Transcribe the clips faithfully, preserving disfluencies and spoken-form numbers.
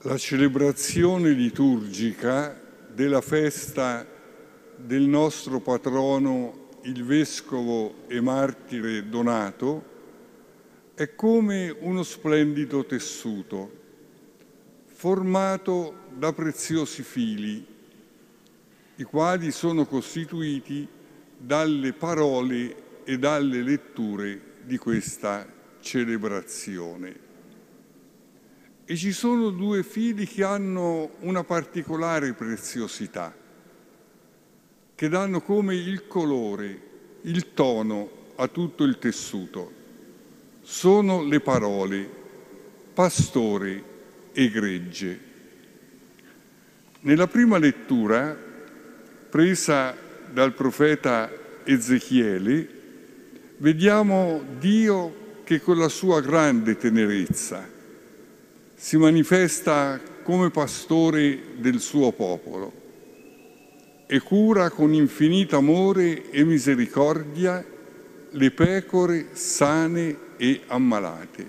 La celebrazione liturgica della festa del nostro patrono, il Vescovo e Martire Donato, è come uno splendido tessuto, formato da preziosi fili, i quali sono costituiti dalle parole e dalle letture di questa celebrazione. E ci sono due fili che hanno una particolare preziosità, che danno come il colore, il tono a tutto il tessuto. Sono le parole pastore e gregge. Nella prima lettura, presa dal profeta Ezechiele, vediamo Dio che con la sua grande tenerezza si manifesta come pastore del suo popolo e cura con infinito amore e misericordia le pecore sane e ammalate.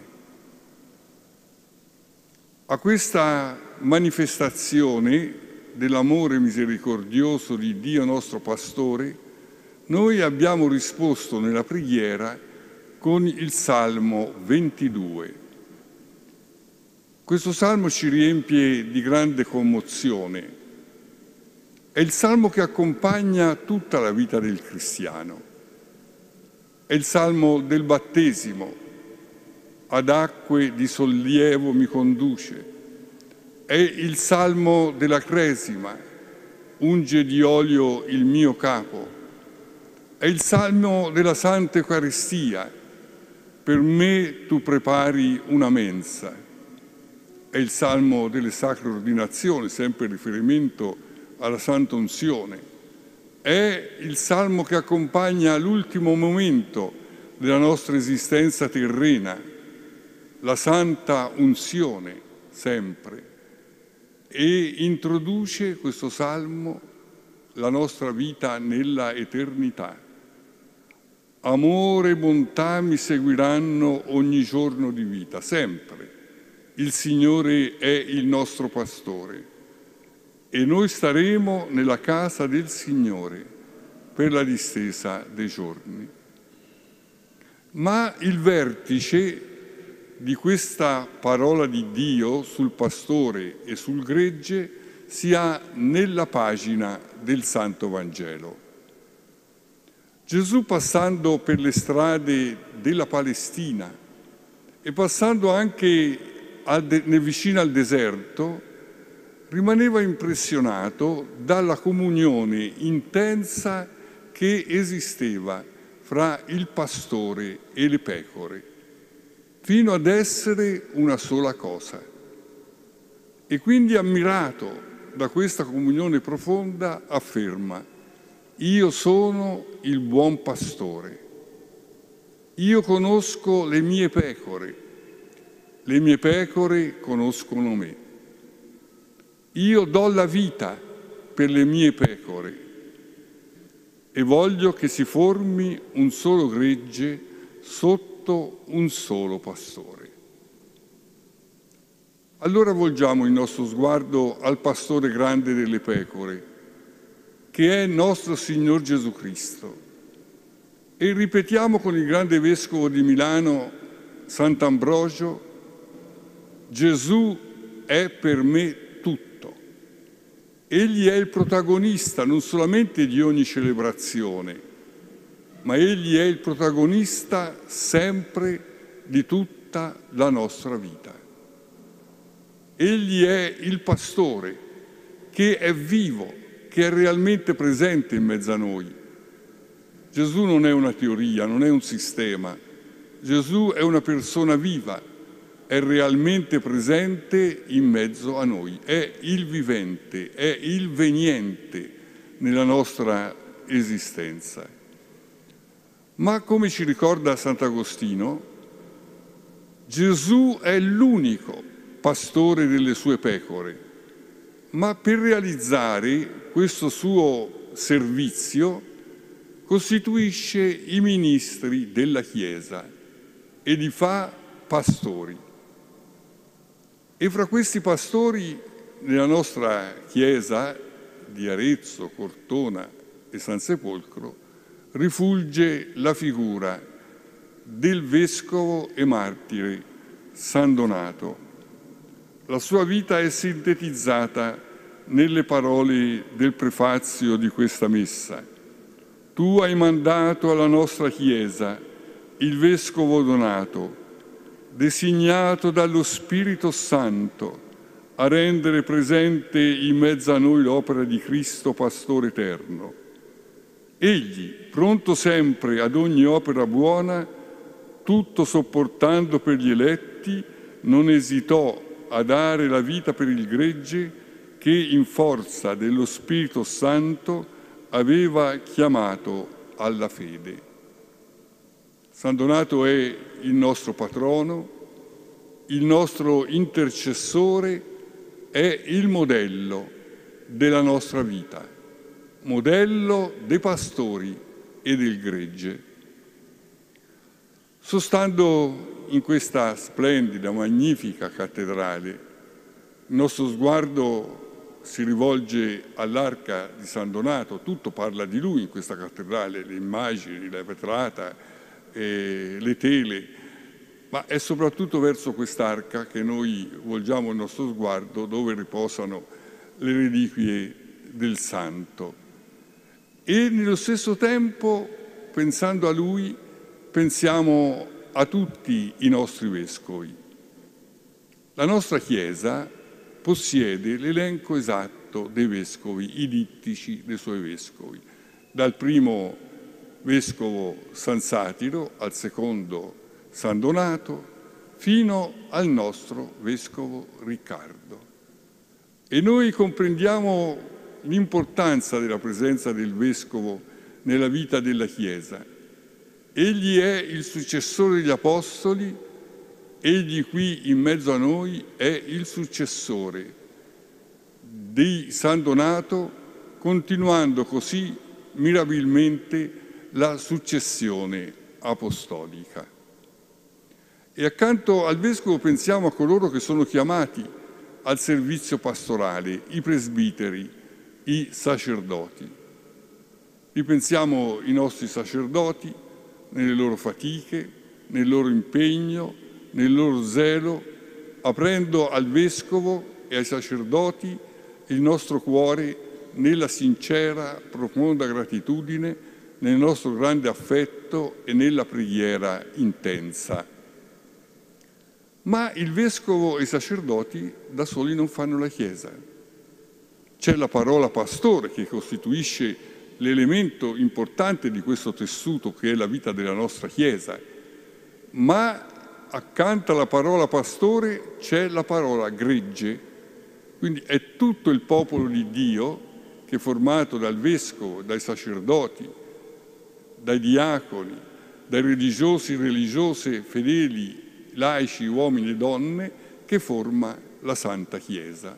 A questa manifestazione dell'amore misericordioso di Dio nostro pastore, noi abbiamo risposto nella preghiera con il Salmo ventidue. Questo salmo ci riempie di grande commozione. È il salmo che accompagna tutta la vita del cristiano. È il salmo del battesimo. Ad acque di sollievo mi conduce. È il salmo della cresima. Unge di olio il mio capo. È il salmo della Santa Eucaristia. Per me tu prepari una mensa. È il salmo delle sacre ordinazioni, sempre in riferimento alla Santa Unzione. È il salmo che accompagna l'ultimo momento della nostra esistenza terrena, la Santa Unzione, sempre. E introduce questo salmo la nostra vita nella eternità. Amore e bontà mi seguiranno ogni giorno di vita, sempre. Il Signore è il nostro pastore e noi staremo nella casa del Signore per la distesa dei giorni. Ma il vertice di questa parola di Dio sul pastore e sul gregge si ha nella pagina del Santo Vangelo. Gesù, passando per le strade della Palestina e passando anche vicino al deserto, rimaneva impressionato dalla comunione intensa che esisteva fra il pastore e le pecore, fino ad essere una sola cosa. E quindi, ammirato da questa comunione profonda, afferma: io sono il buon pastore, io conosco le mie pecore, le mie pecore conoscono me. Io do la vita per le mie pecore e voglio che si formi un solo gregge sotto un solo pastore. Allora volgiamo il nostro sguardo al pastore grande delle pecore, che è nostro Signor Gesù Cristo, e ripetiamo con il grande vescovo di Milano, Sant'Ambrogio: Gesù è per me tutto. Egli è il protagonista non solamente di ogni celebrazione, ma egli è il protagonista sempre di tutta la nostra vita. Egli è il pastore che è vivo, che è realmente presente in mezzo a noi. Gesù non è una teoria, non è un sistema. Gesù è una persona viva, è realmente presente in mezzo a noi, è il vivente, è il veniente nella nostra esistenza. Ma come ci ricorda Sant'Agostino, Gesù è l'unico pastore delle sue pecore, ma per realizzare questo suo servizio costituisce i ministri della Chiesa e li fa pastori. E fra questi pastori, nella nostra chiesa di Arezzo, Cortona e San Sepolcro, rifulge la figura del vescovo e martire San Donato. La sua vita è sintetizzata nelle parole del prefazio di questa messa. Tu hai mandato alla nostra Chiesa il Vescovo Donato, designato dallo Spirito Santo a rendere presente in mezzo a noi l'opera di Cristo Pastore eterno. Egli, pronto sempre ad ogni opera buona, tutto sopportando per gli eletti, non esitò a dare la vita per il gregge che in forza dello Spirito Santo aveva chiamato alla fede. San Donato è il nostro patrono, il nostro intercessore, è il modello della nostra vita, modello dei pastori e del gregge. Sostando in questa splendida, magnifica cattedrale, il nostro sguardo si rivolge all'arca di San Donato, tutto parla di lui in questa cattedrale, le immagini, la vetrata, eh, le tele, ma è soprattutto verso quest'arca che noi volgiamo il nostro sguardo, dove riposano le reliquie del Santo. E nello stesso tempo, pensando a lui, pensiamo a tutti i nostri vescovi. La nostra Chiesa possiede l'elenco esatto dei vescovi, i dittici dei suoi vescovi, dal primo vescovo San Satiro al secondo San Donato, fino al nostro vescovo Riccardo. E noi comprendiamo l'importanza della presenza del vescovo nella vita della Chiesa. Egli è il successore degli Apostoli, egli qui in mezzo a noi è il successore di San Donato, continuando così mirabilmente la successione apostolica. E accanto al Vescovo pensiamo a coloro che sono chiamati al servizio pastorale, i presbiteri, i sacerdoti. Ripensiamo ai nostri sacerdoti nelle loro fatiche, nel loro impegno, nel loro zelo, aprendo al Vescovo e ai sacerdoti il nostro cuore nella sincera, profonda gratitudine, nel nostro grande affetto e nella preghiera intensa. Ma il Vescovo e i sacerdoti da soli non fanno la Chiesa. C'è la parola pastore che costituisce l'elemento importante di questo tessuto che è la vita della nostra Chiesa, ma accanto alla parola pastore c'è la parola gregge, quindi è tutto il popolo di Dio che è formato dal Vescovo, dai sacerdoti, dai diaconi, dai religiosi, religiose, fedeli, laici, uomini e donne, che forma la Santa Chiesa.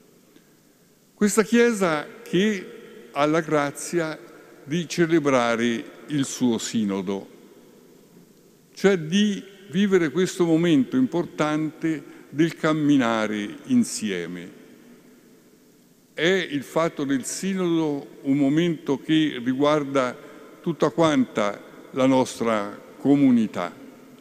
Questa Chiesa che ha la grazia di celebrare il suo sinodo, cioè di vivere questo momento importante del camminare insieme. È il fatto del sinodo un momento che riguarda tutta quanta la nostra comunità,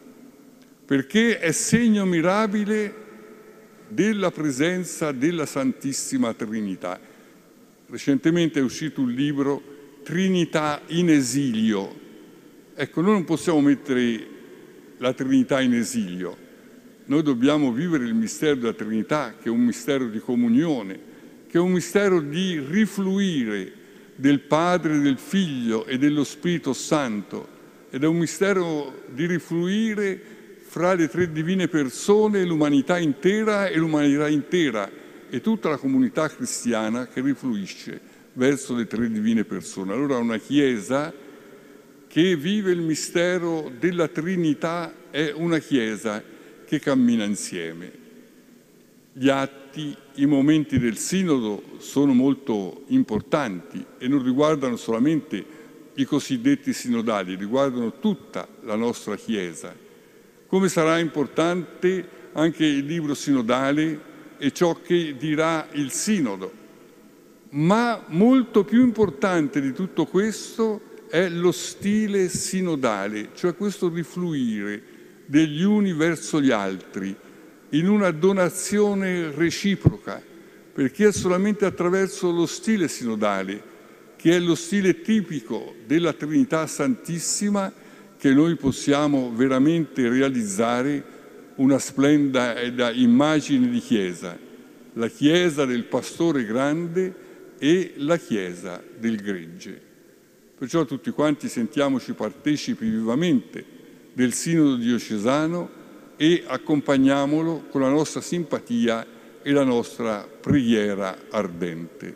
perché è segno mirabile della presenza della Santissima Trinità. Recentemente è uscito un libro, Trinità in esilio. Ecco, noi non possiamo mettere la Trinità in esilio. Noi dobbiamo vivere il mistero della Trinità, che è un mistero di comunione, che è un mistero di rifluire del Padre, del Figlio e dello Spirito Santo, ed è un mistero di rifluire fra le tre divine persone, l'umanità intera e l'umanità intera e tutta la comunità cristiana che rifluisce verso le tre divine persone. Allora una Chiesa che vive il mistero della Trinità è una Chiesa che cammina insieme. Gli atti, i momenti del Sinodo sono molto importanti e non riguardano solamente i cosiddetti sinodali, riguardano tutta la nostra Chiesa. Come sarà importante anche il libro sinodale e ciò che dirà il Sinodo. Ma molto più importante di tutto questo è lo stile sinodale, cioè questo rifluire degli uni verso gli altri in una donazione reciproca, perché è solamente attraverso lo stile sinodale, che è lo stile tipico della Trinità Santissima, che noi possiamo veramente realizzare una splendida immagine di Chiesa, la Chiesa del pastore grande e la Chiesa del gregge. Perciò tutti quanti sentiamoci partecipi vivamente del Sinodo diocesano e accompagniamolo con la nostra simpatia e la nostra preghiera ardente.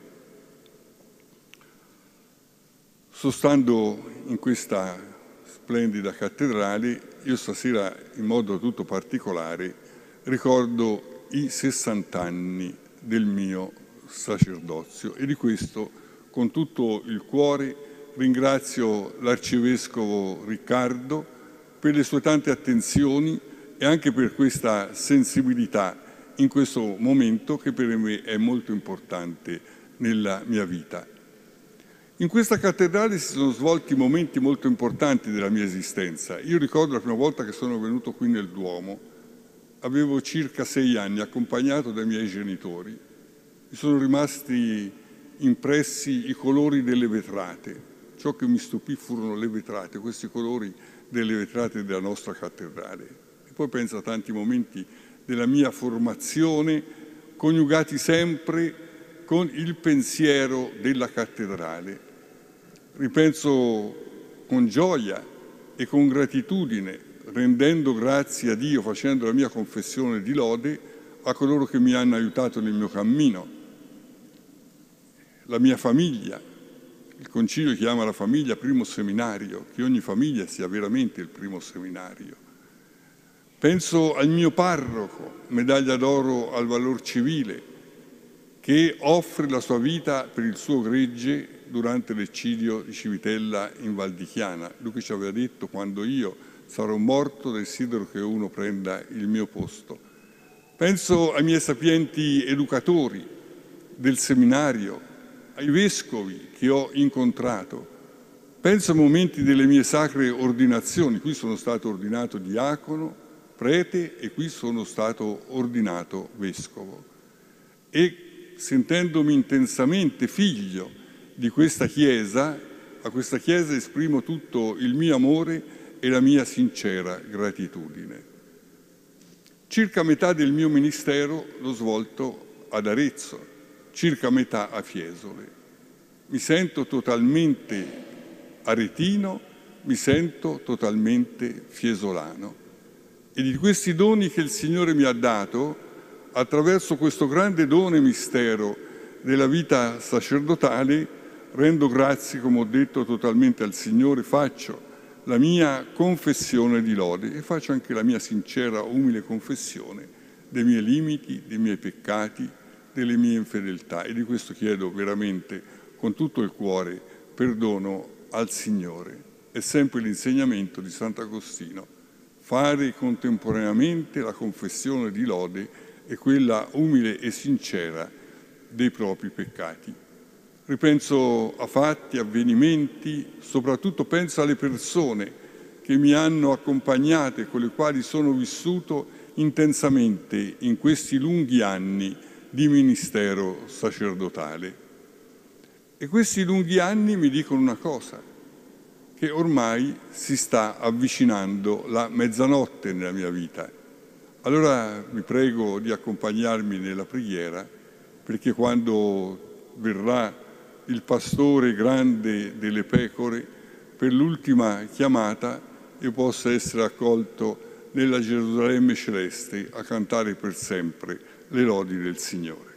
Sostando in questa splendida cattedrale, io stasera in modo tutto particolare ricordo i sessant'anni del mio sacerdozio e di questo con tutto il cuore ringrazio l'Arcivescovo Riccardo per le sue tante attenzioni e anche per questa sensibilità in questo momento che per me è molto importante nella mia vita. In questa cattedrale si sono svolti momenti molto importanti della mia esistenza. Io ricordo la prima volta che sono venuto qui nel Duomo, avevo circa sei anni, accompagnato dai miei genitori. Mi sono rimasti impressi i colori delle vetrate. Ciò che mi stupì furono le vetrate, questi colori delle vetrate della nostra cattedrale. E poi penso a tanti momenti della mia formazione, coniugati sempre con il pensiero della cattedrale. Ripenso con gioia e con gratitudine, rendendo grazie a Dio, facendo la mia confessione di lode, a coloro che mi hanno aiutato nel mio cammino. La mia famiglia, il Concilio chiama la famiglia primo seminario, che ogni famiglia sia veramente il primo seminario. Penso al mio parroco, medaglia d'oro al valor civile, che offre la sua vita per il suo gregge durante l'eccidio di Civitella in Val di Chiana. Lui che ci aveva detto: quando io sarò morto desidero che uno prenda il mio posto. Penso ai miei sapienti educatori del seminario, ai vescovi che ho incontrato. Penso ai momenti delle mie sacre ordinazioni. Qui sono stato ordinato diacono, prete e qui sono stato ordinato vescovo. E sentendomi intensamente figlio di questa Chiesa, a questa Chiesa esprimo tutto il mio amore e la mia sincera gratitudine. Circa metà del mio ministero l'ho svolto ad Arezzo, circa metà a Fiesole. Mi sento totalmente aretino, mi sento totalmente fiesolano. E di questi doni che il Signore mi ha dato, attraverso questo grande dono e mistero della vita sacerdotale, rendo grazie, come ho detto, totalmente al Signore, faccio la mia confessione di lode e faccio anche la mia sincera, umile confessione dei miei limiti, dei miei peccati, delle mie infedeltà. E di questo chiedo veramente con tutto il cuore perdono al Signore. È sempre l'insegnamento di Sant'Agostino: fare contemporaneamente la confessione di lode e quella umile e sincera dei propri peccati. Ripenso a fatti, avvenimenti, soprattutto penso alle persone che mi hanno accompagnato e con le quali sono vissuto intensamente in questi lunghi anni di ministero sacerdotale. E questi lunghi anni mi dicono una cosa: che ormai si sta avvicinando la mezzanotte nella mia vita. Allora vi prego di accompagnarmi nella preghiera, perché quando verrà il pastore grande delle pecore, per l'ultima chiamata io possa essere accolto nella Gerusalemme celeste a cantare per sempre le lodi del Signore.